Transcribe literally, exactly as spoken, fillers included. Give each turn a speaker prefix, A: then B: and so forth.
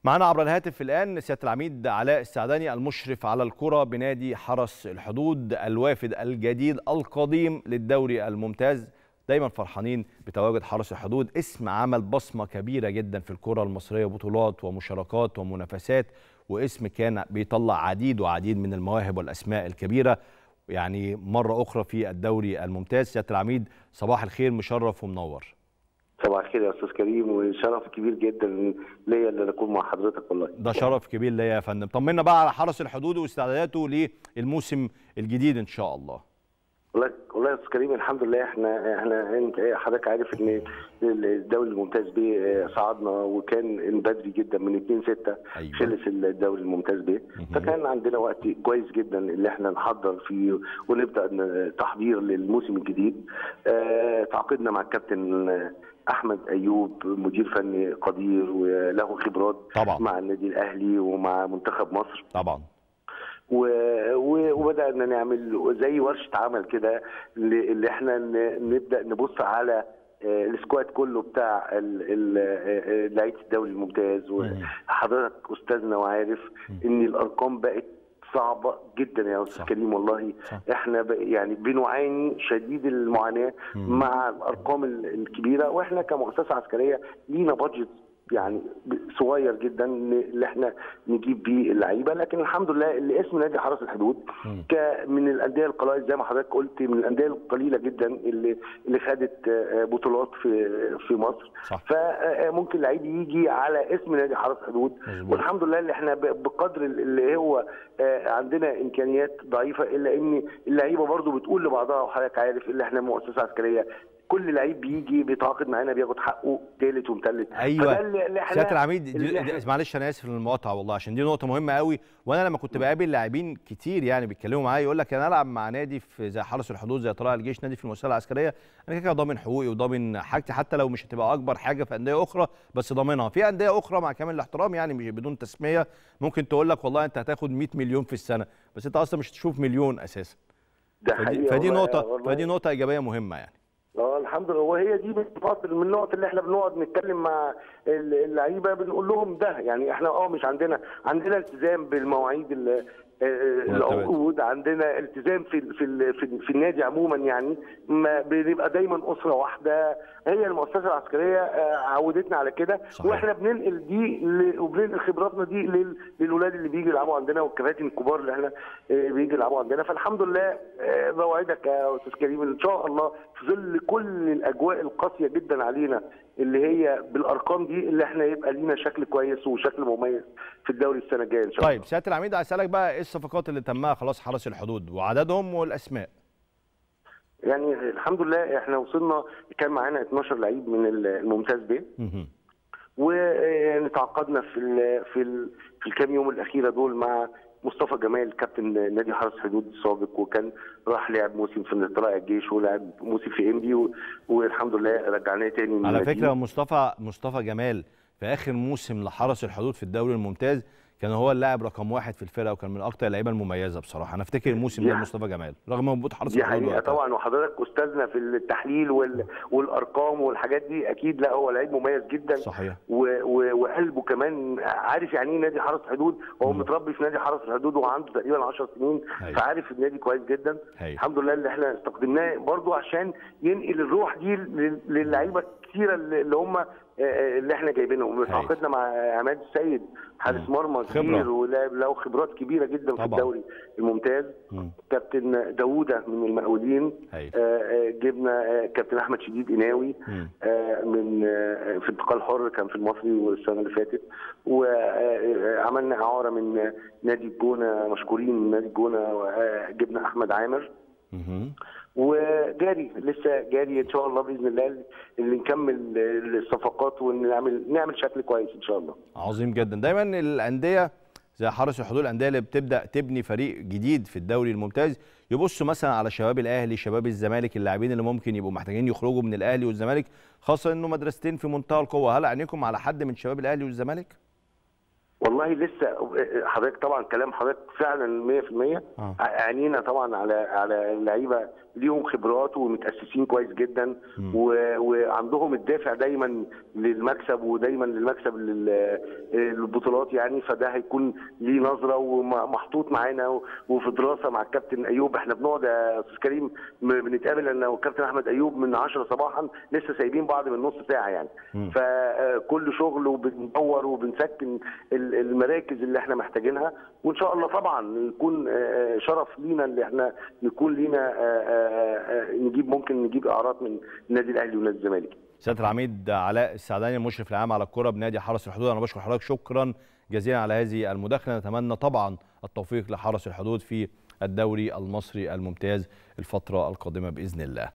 A: معنا عبر الهاتف الآن سيادة العميد علاء السعداني المشرف على الكرة بنادي حرس الحدود، الوافد الجديد القديم للدوري الممتاز. دايما فرحانين بتواجد حرس الحدود، اسم عمل بصمة كبيرة جدا في الكرة المصرية، بطولات ومشاركات ومنافسات، واسم كان بيطلع عديد وعديد من المواهب والأسماء الكبيرة يعني مرة أخرى في الدوري الممتاز. سيادة العميد صباح الخير، مشرف ومنور.
B: صباح الخير يا استاذ كريم، وشرف كبير جدا ليا ان اكون مع حضرتك. والله
A: ده شرف كبير ليا يا فندم. طمنا بقى على حرس الحدود واستعداداته للموسم الجديد ان شاء الله.
B: والله والله يا استاذ كريم، الحمد لله احنا احنا انت حضرتك عارف ان الدوري الممتاز بيه صعدنا، وكان من بدري جدا من اتنين ستة
A: أيوة.
B: خلص الدوري الممتاز بيه، فكان عندنا وقت كويس جدا اللي احنا نحضر فيه ونبدا تحضير للموسم الجديد. اه تعاقدنا مع الكابتن احمد ايوب، مدير فني قدير وله خبرات
A: طبعا
B: مع النادي الاهلي ومع منتخب مصر
A: طبعا،
B: وبدانا نعمل زي ورشه عمل كده اللي احنا نبدا نبص على السكواد كله بتاع لعيبه الدوري الممتاز. وحضرتك استاذنا وعارف ان الارقام بقت صعبه جدا يا استاذ كريم. والله صح. احنا يعني بنعاني شديد المعاناه مم. مع الارقام الكبيره، واحنا كمؤسسه عسكريه لينا بادجت يعني صغير جدا اللي احنا نجيب بيه اللعيبه، لكن الحمد لله اللي اسم نادي حرس الحدود من الانديه القلائل زي ما حضرتك قلت، من الانديه القليله جدا اللي اللي خدت بطولات في في مصر. صح. فممكن لعيب يجي على اسم نادي حرس الحدود، والحمد لله اللي احنا بقدر اللي هو عندنا امكانيات ضعيفه، الا ان اللعيبه برضو بتقول لبعضها، وحضرتك عارف اللي احنا مؤسسه عسكريه كل لعيب بيجي بيتعاقد معانا بياخد حقه تالت ومتلت.
A: ايوه سياده العميد، معلش انا اسف للمقاطعه والله، عشان دي نقطه مهمه قوي. وانا لما كنت بقابل لاعبين كتير يعني بيتكلموا معايا يقول لك انا العب مع نادي في زي حرس الحدود، زي طلائع الجيش، نادي في المؤسسه العسكريه، انا كده ضامن حقوقي وضامن حاجتي، حتى لو مش هتبقى اكبر حاجه في انديه اخرى بس ضامنها. في انديه اخرى مع كامل الاحترام يعني مش بدون تسميه ممكن تقول لك والله انت هتاخد مية مليون في السنه، بس انت اصلا مش تشوف مليون اساسا.
B: ده
A: فدي, فدي نقطه فدي نقطه ايجابيه مهمه يعني.
B: اه الحمد لله، وهي دي من النقط من النقط اللي احنا بنقعد نتكلم مع اللعيبه بنقول لهم ده يعني احنا اه مش عندنا عندنا التزام بالمواعيد العقود، عندنا التزام في في في, في النادي عموما، يعني ما بنبقى دايما اسره واحده. هي المؤسسه العسكريه عودتنا على كده، واحنا بننقل دي وبننقل خبراتنا دي للولاد اللي بيجوا يلعبوا عندنا والكباتن الكبار اللي احنا بيجوا يلعبوا عندنا. فالحمد لله بوعدك يا استاذ كريم ان شاء الله في ظل كل الاجواء القاسيه جدا علينا اللي هي بالارقام دي اللي احنا يبقى لينا شكل كويس وشكل مميز في الدوري السنه الجايه ان شاء الله.
A: طيب سياده العميد، عايز اسالك بقى ايه الصفقات اللي تمها خلاص حرس الحدود وعددهم والاسماء؟
B: يعني الحمد لله احنا وصلنا كان معانا اتناشر لعيب من الممتاز بيه، وتعاقدنا في ال في ال في الكام يوم الاخيره دول مع مصطفى جمال كابتن نادي حرس الحدود السابق، وكان راح لعب موسم في طلائع الجيش ولعب موسم في انبي، والحمد لله رجعناه تاني من
A: على فكره مصطفى مصطفى جمال في اخر موسم لحرس الحدود في الدوري الممتاز كان هو اللاعب رقم واحد في الفرقه، وكان من اكتر اللعيبه المميزه بصراحه. انا افتكر الموسم ده مصطفى جمال رغم وجود حرس الحدود.
B: دي طبعا، وحضرتك استاذنا في التحليل وال... والارقام والحاجات دي اكيد. لا هو لعيب مميز جدا
A: صحيح،
B: و... و... وقلبه كمان عارف يعني ايه نادي حرس الحدود، وهو متربي في نادي حرس الحدود وعنده تقريبا عشر سنين، هي. فعارف النادي كويس جدا. هي. الحمد لله اللي احنا استخدمناه برضو عشان ينقل الروح دي للعيبه كثيره اللي هم اللي احنا جايبينهم. تعاقدنا مع عماد السيد حارس مرمى كبير وله خبرات كبيره جدا طبعا في الدوري الممتاز. مم. كابتن داوودة من المقاولين، آه جبنا كابتن احمد شديد قناوي آه من آه في انتقال حر كان في المصري والسنه اللي فاتت، وعملنا اعاره من نادي الجونه، مشكورين من نادي الجونه، جبنا احمد عامر. مم. وجاري لسه جاري ان شاء الله باذن الله اللي نكمل الصفقات ونعمل نعمل شكل كويس ان شاء الله.
A: عظيم جدا. دايما الانديه زي حرس الحدود، الانديه اللي بتبدا تبني فريق جديد في الدوري الممتاز يبصوا مثلا على شباب الاهلي، شباب الزمالك، اللاعبين اللي ممكن يبقوا محتاجين يخرجوا من الاهلي والزمالك، خاصه انه مدرستين في منتهى القوه. هل عينيكم على حد من شباب الاهلي والزمالك؟
B: والله لسه حضرتك طبعا كلام حضرتك فعلا مية في المية.
A: آه.
B: عينينا طبعا على على اللعيبه ليهم خبرات ومتاسسين كويس جدا و- وعندهم الدافع دايما للمكسب ودايما للمكسب لل- للبطولات يعني. فده هيكون ليه نظره ومحطوط معانا وفي دراسه مع الكابتن ايوب. احنا بنقعد يا استاذ كريم بنتقابل انا والكابتن احمد ايوب من عشرة صباحا لسه سايبين بعض من نص ساعه يعني. فكل شغل وبندور وبنسكن المراكز اللي احنا محتاجينها، وان شاء الله طبعا يكون شرف لينا اللي احنا نكون لينا نجيب ممكن نجيب اعارات من النادي الاهلي ونادي الزمالك.
A: سياده العميد علاء السعداني المشرف العام على الكره بنادي حرس الحدود، انا بشكر حضرتك شكرا جزيلا على هذه المداخله. نتمنى طبعا التوفيق لحرس الحدود في الدوري المصري الممتاز الفتره القادمه باذن الله.